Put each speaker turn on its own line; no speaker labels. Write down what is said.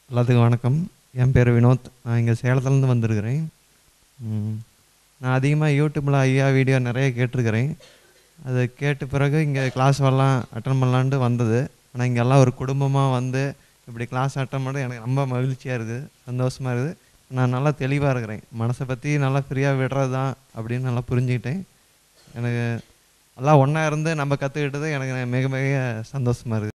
எல்லாத்துக்கும் வணக்கம். என் பேர் வினோத். நான் இங்கே சேலத்துலேருந்து வந்திருக்கிறேன். நான் அதிகமாக யூடியூப்பில் ஐயா வீடியோ நிறைய கேட்டிருக்கிறேன். அதை கேட்ட பிறகு இங்கே கிளாஸ் வரலாம் அட்டன் பண்ணலான்ட்டு வந்தது. ஆனால் இங்கெல்லாம் ஒரு குடும்பமாக வந்து இப்படி கிளாஸ் அட்டன் பண்ண எனக்கு ரொம்ப மகிழ்ச்சியாக இருக்குது, சந்தோஷமாக இருக்குது. நான் நல்லா தெளிவாக இருக்கிறேன். மனசை பற்றி நல்லா ஃப்ரீயாக விடுறது தான் அப்படின்னு நல்லா புரிஞ்சுக்கிட்டேன். எனக்கு எல்லாம் ஒன்றா இருந்து நம்ம கற்றுக்கிட்டது எனக்கு மிக மிக சந்தோஷமாக இருக்குது.